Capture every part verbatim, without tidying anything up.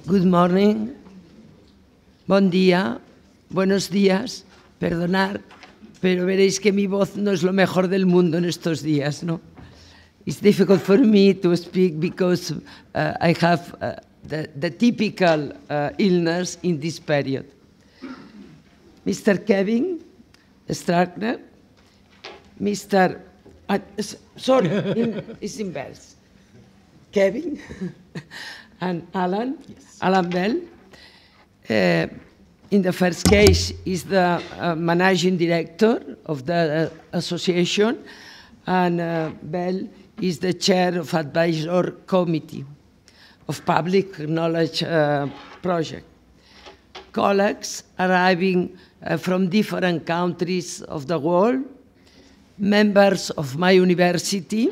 Good morning, buen día, buenos días, perdonar, pero veréis que mi voz no es lo mejor del mundo en estos días, ¿no? It's difficult for me to speak because uh, I have uh, the, the typical uh, illness in this period. Mister Kevin Stranack, Mister Uh, sorry, in, it's inverse. Kevin and Allan, yes. Allan Bell. Uh, in the first case, is the uh, managing director of the uh, association, and uh, Bell is the chair of advisor committee of public knowledge uh, project. Colleagues arriving uh, from different countries of the world, members of my university,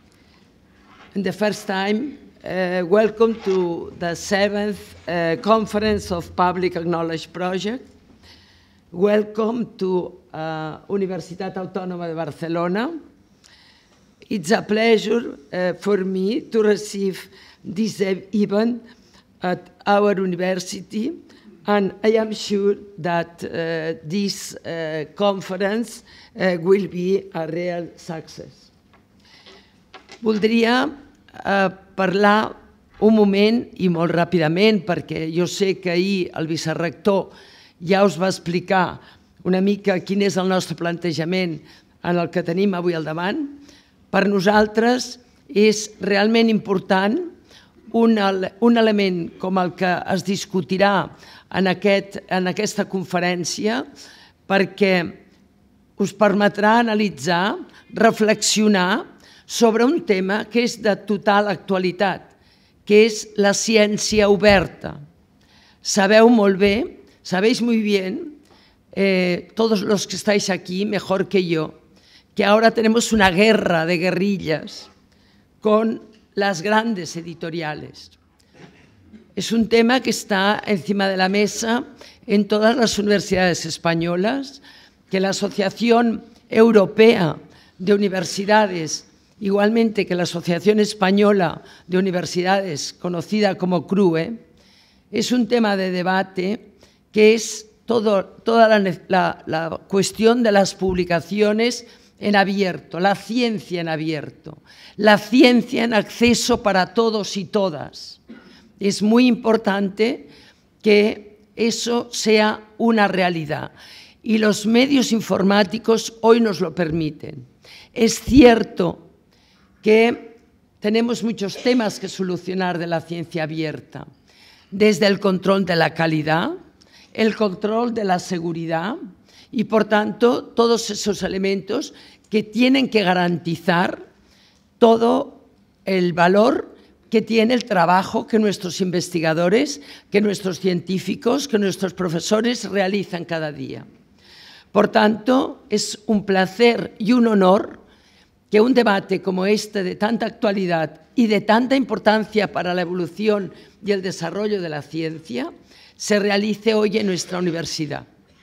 and the first time, uh, welcome to the seventh uh, Conference of Public Knowledge Project. Welcome to uh, Universitat Autonoma de Barcelona. It's a pleasure uh, for me to receive this event at our university, and I am sure that uh, this uh, conference uh, will be a real success. Voldria uh, parlar un moment, i molt ràpidament, perquè jo sé que ahir el vicerector ja us va explicar una mica quin és el nostre plantejament en el que tenim avui al davant. Per nosaltres és realment important un, un element com el que es discutirà en, aquest, en aquesta conferència, perquè us permetrà analitzar, reflexionar sobre un tema que és de total actualitat, que és la ciència oberta. Sabeu molt bé, sabéis muy bien, eh, todos los que estáis aquí, mejor que yo, que ahora tenemos una guerra de guerrillas con las grandes editoriales. Es un tema que está encima de la mesa en todas las universidades españolas, que la Asociación Europea de Universidades, igualmente que la Asociación Española de Universidades, conocida como C R U E, es un tema de debate que es todo, toda la, la, la cuestión de las publicaciones en abierto, la ciencia en abierto, la ciencia en acceso para todos y todas. Es muy importante que eso sea una realidad y los medios informáticos hoy nos lo permiten. Es cierto que tenemos muchos temas que solucionar de la ciencia abierta, desde el control de la calidad, el control de la seguridad y, por tanto, todos esos elementos que tienen que garantizar todo el valor que tiene el trabajo que nuestros investigadores, que nuestros científicos, que nuestros profesores realizan cada día. Por tanto, es un placer y un honor que un debate como este de tanta actualidad y de tanta importancia para la evolución y el desarrollo de la ciencia se realice hoy en nuestra universidad.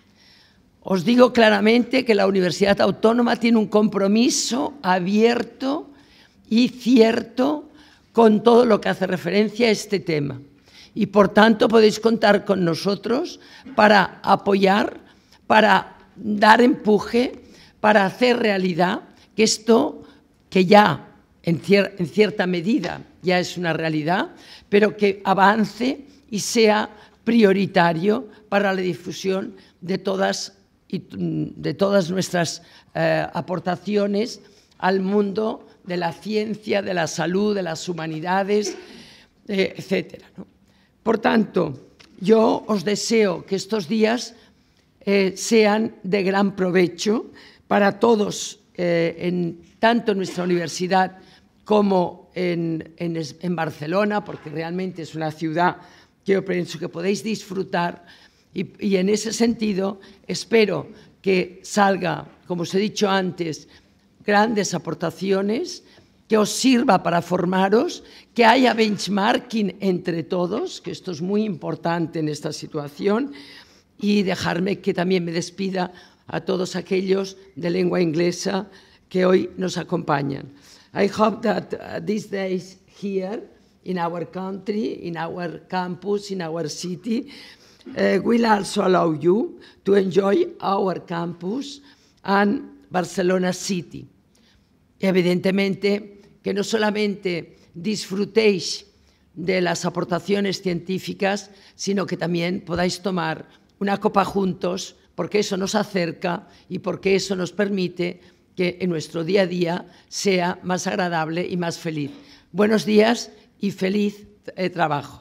Os digo claramente que la Universidad Autónoma tiene un compromiso abierto y cierto con todo lo que hace referencia a este tema. Y, por tanto, podéis contar con nosotros para apoyar, para dar empuje, para hacer realidad que esto, que ya en, cier- en cierta medida ya es una realidad, pero que avance y sea prioritario para la difusión de todas, de todas nuestras eh, aportaciones al mundo de la ciencia, de la salud, de las humanidades, eh, etcétera, ¿no? Por tanto, yo os deseo que estos días eh, sean de gran provecho para todos, eh, en, tanto en nuestra universidad como en, en, en Barcelona, porque realmente es una ciudad que yo pienso que podéis disfrutar y, y en ese sentido espero que salga, como os he dicho antes, grandes aportaciones, que os sirva para formaros, que haya benchmarking entre todos, que esto es muy importante en esta situación, y dejarme que también me despida a todos aquellos de lengua inglesa que hoy nos acompañan. I hope that uh, these days here in our country, in our campus, in our city, uh, will also allow you to enjoy our campus and Barcelona City. Evidentemente que no solamente disfrutéis de las aportaciones científicas, sino que también podáis tomar una copa juntos, porque eso nos acerca y porque eso nos permite que en nuestro día a día sea más agradable y más feliz. Buenos días y feliz eh, trabajo.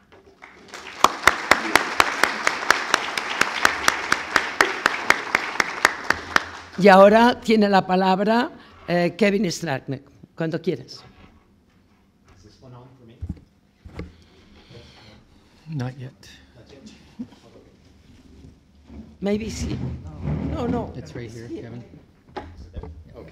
Y ahora tiene la palabra eh, Kevin Stranack, cuando quieras. Not yet. Maybe sí. No, no. It's right here, Kevin. Okay.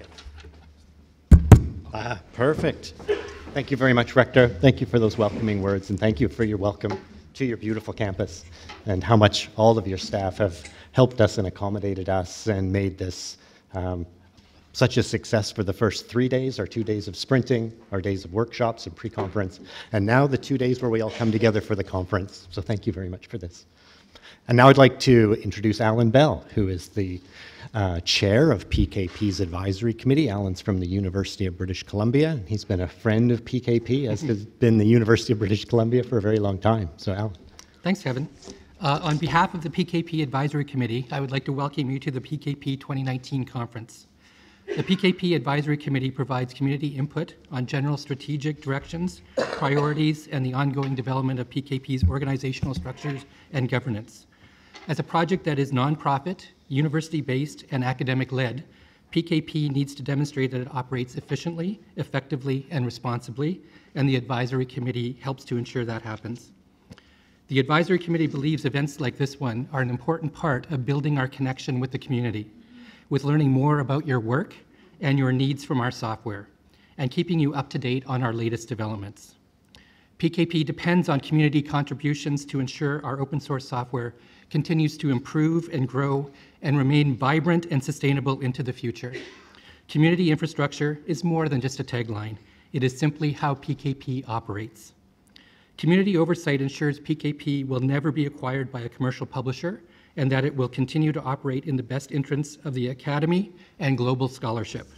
Ah, perfect. Thank you very much, Rector. Thank you for those welcoming words, and thank you for your welcome to your beautiful campus and how much all of your staff have helped us and accommodated us and made this um, such a success for the first three days, our two days of sprinting, our days of workshops and pre-conference, and now the two days where we all come together for the conference. So thank you very much for this. And now I'd like to introduce Allan Bell, who is the uh, chair of P K P's advisory committee. Allan's from the University of British Columbia. He's been a friend of P K P, as has been the University of British Columbia for a very long time. So Allan. Thanks, Kevin. Uh, on behalf of the P K P Advisory Committee, I would like to welcome you to the P K P twenty nineteen conference. The P K P Advisory Committee provides community input on general strategic directions, priorities, and the ongoing development of P K P's organizational structures and governance. As a project that is nonprofit, university-based, and academic-led, P K P needs to demonstrate that it operates efficiently, effectively, and responsibly, and the Advisory Committee helps to ensure that happens. The Advisory Committee believes events like this one are an important part of building our connection with the community, with learning more about your work and your needs from our software, and keeping you up to date on our latest developments. P K P depends on community contributions to ensure our open source software continues to improve and grow and remain vibrant and sustainable into the future. Community infrastructure is more than just a tagline. It is simply how P K P operates. Community oversight ensures P K P will never be acquired by a commercial publisher and that it will continue to operate in the best interests of the academy and global scholarship.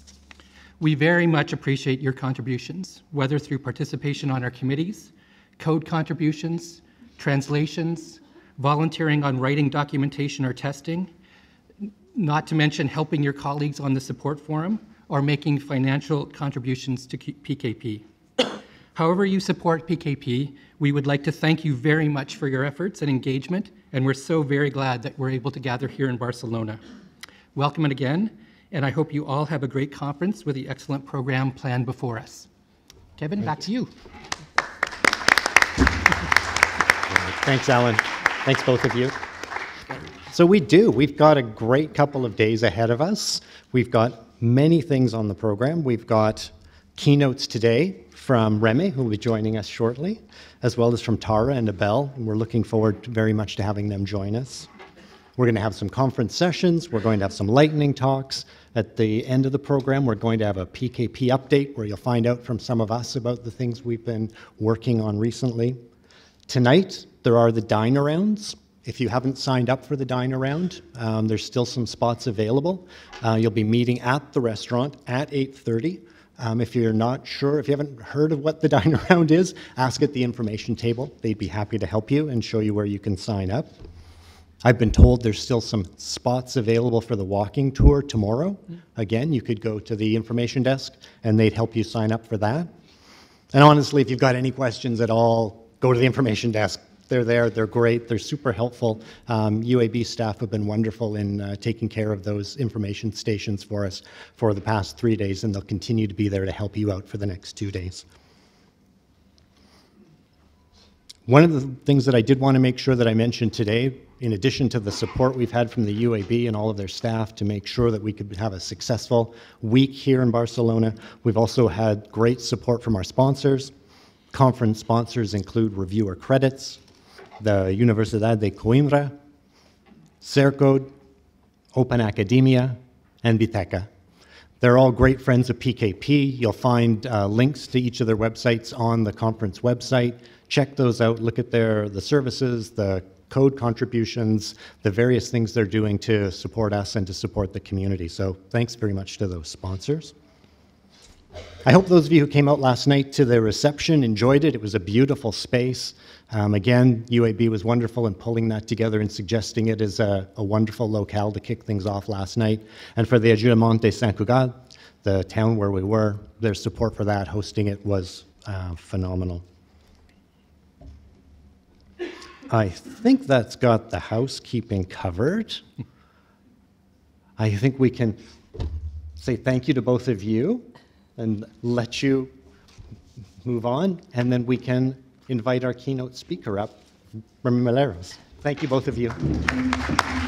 We very much appreciate your contributions, whether through participation on our committees, code contributions, translations, volunteering on writing documentation or testing, not to mention helping your colleagues on the support forum, or making financial contributions to P K P. However you support P K P, we would like to thank you very much for your efforts and engagement, and we're so very glad that we're able to gather here in Barcelona. Welcome again, and I hope you all have a great conference with the excellent program planned before us. Kevin, back to you. Thanks, Allan. Thanks, both of you. So we do. We've got a great couple of days ahead of us. We've got many things on the program. We've got keynotes today from Remy, who will be joining us shortly, as well as from Tara and Abel. And we're looking forward to very much to having them join us. We're going to have some conference sessions. We're going to have some lightning talks. At the end of the program, we're going to have a P K P update where you'll find out from some of us about the things we've been working on recently. Tonight, there are the dine-arounds. If you haven't signed up for the dine-around, um, there's still some spots available. Uh, you'll be meeting at the restaurant at eight thirty. Um, if you're not sure, if you haven't heard of what the dine-around is, ask at the information table. They'd be happy to help you and show you where you can sign up. I've been told there's still some spots available for the walking tour tomorrow. Again, you could go to the information desk and they'd help you sign up for that. And honestly, if you've got any questions at all, go to the information desk. They're there, they're great, they're super helpful. Um, U A B staff have been wonderful in uh, taking care of those information stations for us for the past three days, and they'll continue to be there to help you out for the next two days. One of the things that I did want to make sure that I mentioned today, in addition to the support we've had from the U A B and all of their staff to make sure that we could have a successful week here in Barcelona, we've also had great support from our sponsors. Conference sponsors include Reviewer Credits, the Universitat de Coimbra, Cercode, Open Academia, and Biteca. They're all great friends of P K P. You'll find uh, links to each of their websites on the conference website. Check those out. Look at their the services, the code contributions, the various things they're doing to support us and to support the community. So thanks very much to those sponsors. I hope those of you who came out last night to the reception enjoyed it. It was a beautiful space. Um, again, U A B was wonderful in pulling that together and suggesting it as a, a wonderful locale to kick things off last night. And for the Ajustement de Saint Cugat, the town where we were, their support for that, hosting it was uh, phenomenal. I think that's got the housekeeping covered. I think we can say thank you to both of you and let you move on, and then we can invite our keynote speaker up, Maleros. Thank you, both of you.